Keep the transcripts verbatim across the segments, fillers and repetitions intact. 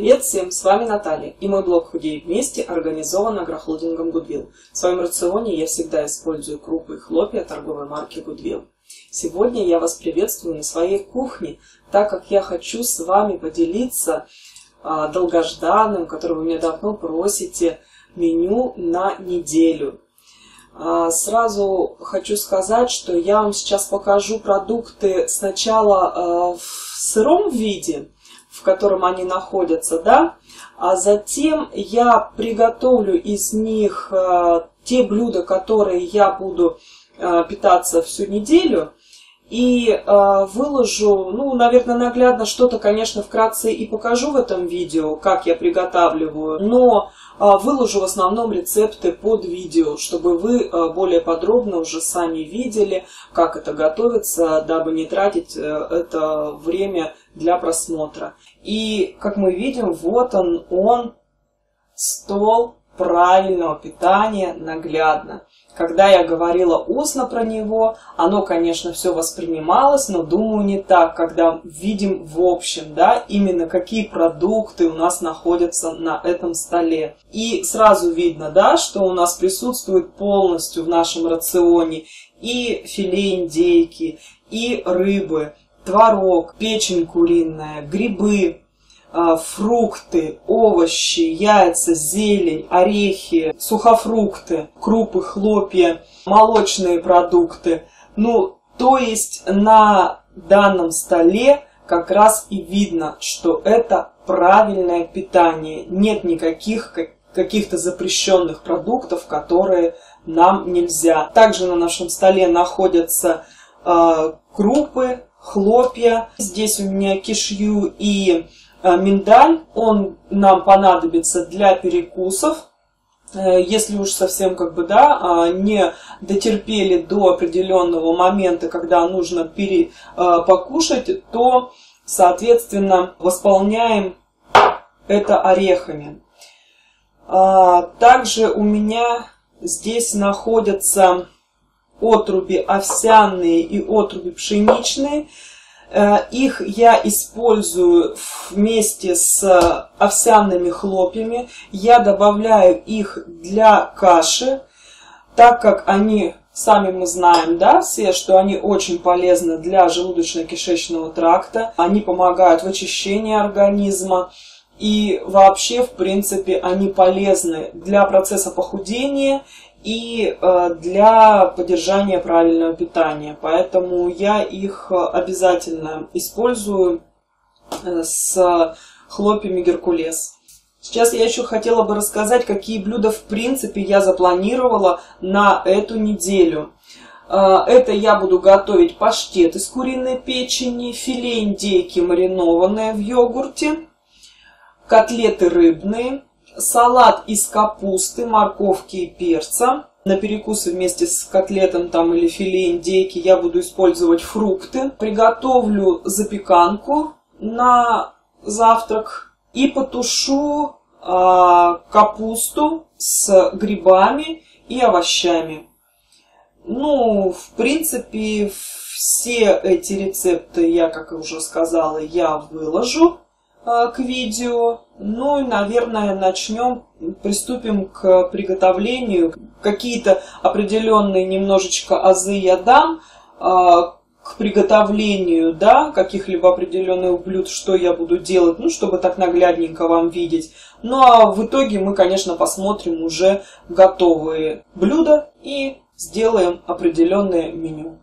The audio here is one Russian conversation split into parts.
Привет всем, с вами Наталья, и мой блог «Худей вместе» организован агрохолдингом Goodwill. В своем рационе я всегда использую крупы и хлопья торговой марки Goodwill. Сегодня я вас приветствую на своей кухне, так как я хочу с вами поделиться а, долгожданным, которое вы меня давно просите, меню на неделю. А, сразу хочу сказать, что я вам сейчас покажу продукты сначала а, в сыром виде, в котором они находятся, да, а затем я приготовлю из них э, те блюда, которые я буду э, питаться всю неделю, и э, выложу, ну, наверное, наглядно что-то, конечно, вкратце и покажу в этом видео, как я приготавливаю, но э, выложу в основном рецепты под видео, чтобы вы э, более подробно уже сами видели, как это готовится, дабы не тратить э, это время для просмотра. И, как мы видим, вот он, он, стол правильного питания наглядно. Когда я говорила устно про него, оно, конечно, все воспринималось, но, думаю, не так, когда видим в общем, да, именно какие продукты у нас находятся на этом столе. И сразу видно, да, что у нас присутствует полностью в нашем рационе и филе индейки, и рыбы, творог, печень куриная, грибы, фрукты, овощи, яйца, зелень, орехи, сухофрукты, крупы, хлопья, молочные продукты. Ну, то есть на данном столе как раз и видно, что это правильное питание. Нет никаких каких-то запрещенных продуктов, которые нам нельзя. Также на нашем столе находятся э, крупы, хлопья. Здесь у меня кишью и миндаль, он нам понадобится для перекусов, если уж совсем как бы, да, не дотерпели до определенного момента, когда нужно пере, покушать, то, соответственно, восполняем это орехами. Также у меня здесь находятся отруби овсяные и отруби пшеничные. Их я использую вместе с овсяными хлопьями. Я добавляю их для каши, так как они, сами мы знаем, да, все, что они очень полезны для желудочно-кишечного тракта. Они помогают в очищении организма. И вообще, в принципе, они полезны для процесса похудения и для поддержания правильного питания. Поэтому я их обязательно использую с хлопьями Геркулес. Сейчас я еще хотела бы рассказать, какие блюда в принципе я запланировала на эту неделю. Это я буду готовить паштет из куриной печени, филе индейки маринованное в йогурте, котлеты рыбные, салат из капусты, морковки и перца. На перекусы вместе с котлетом там, или филе индейки я буду использовать фрукты. Приготовлю запеканку на завтрак и потушу э, капусту с грибами и овощами. Ну, в принципе, все эти рецепты я, как уже сказала, я выложу к видео. Ну и, наверное, начнем, приступим к приготовлению. Какие-то определенные немножечко азы я дам к приготовлению, да, каких-либо определенных блюд, что я буду делать, ну, чтобы так наглядненько вам видеть. Ну а в итоге мы, конечно, посмотрим уже готовые блюда и сделаем определенное меню.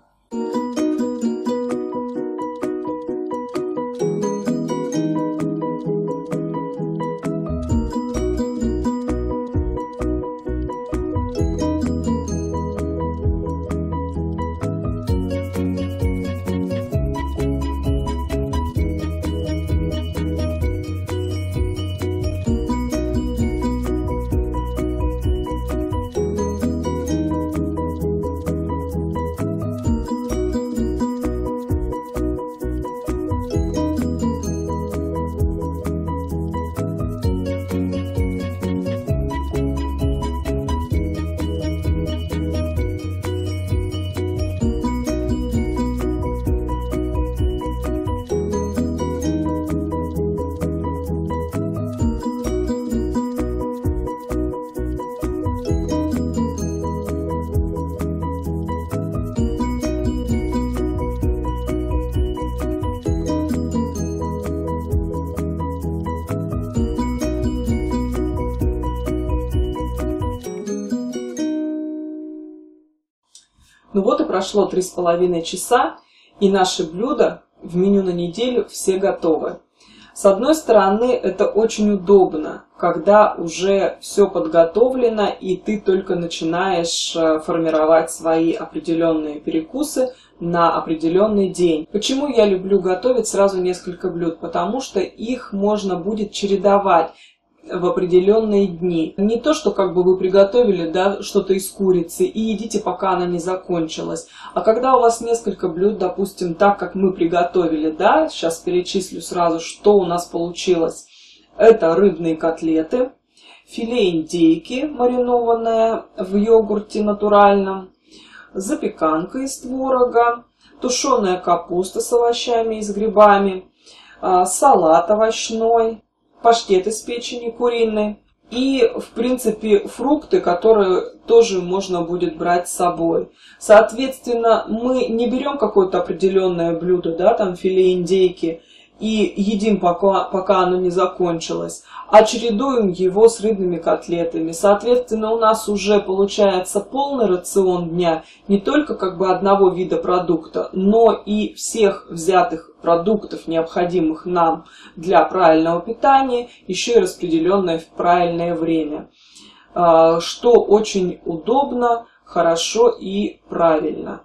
Ну вот и прошло три с половиной часа, и наши блюда в меню на неделю все готовы. С одной стороны, это очень удобно, когда уже все подготовлено, и ты только начинаешь формировать свои определенные перекусы на определенный день. Почему я люблю готовить сразу несколько блюд? Потому что их можно будет чередовать в определенные дни. Не то, что как бы вы приготовили, да, что-то из курицы и едите, пока она не закончилась. А когда у вас несколько блюд, допустим, так, как мы приготовили, да, сейчас перечислю сразу, что у нас получилось. Это рыбные котлеты, филе индейки, маринованное в йогурте натуральном, запеканка из творога, тушеная капуста с овощами и с грибами, салат овощной, паштет из печени куриной и, в принципе, фрукты, которые тоже можно будет брать с собой. Соответственно, мы не берем какое-то определенное блюдо, да, там филе индейки, и едим, пока, пока оно не закончилось, а чередуем его с рыбными котлетами. Соответственно, у нас уже получается полный рацион дня не только как бы одного вида продукта, но и всех взятых продуктов, необходимых нам для правильного питания, еще и распределенное в правильное время, что очень удобно, хорошо и правильно.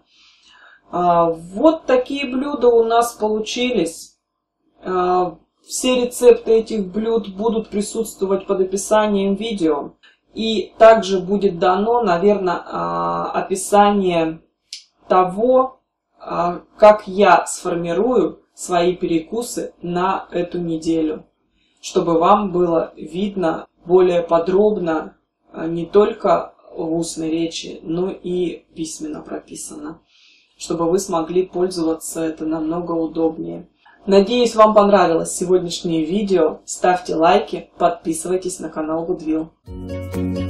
Вот такие блюда у нас получились. Все рецепты этих блюд будут присутствовать под описанием видео. И также будет дано, наверное, описание того, как я сформирую свои перекусы на эту неделю, чтобы вам было видно более подробно не только в устной речи, но и письменно прописано, чтобы вы смогли пользоваться это намного удобнее. Надеюсь, вам понравилось сегодняшнее видео. Ставьте лайки, подписывайтесь на канал Goodwill.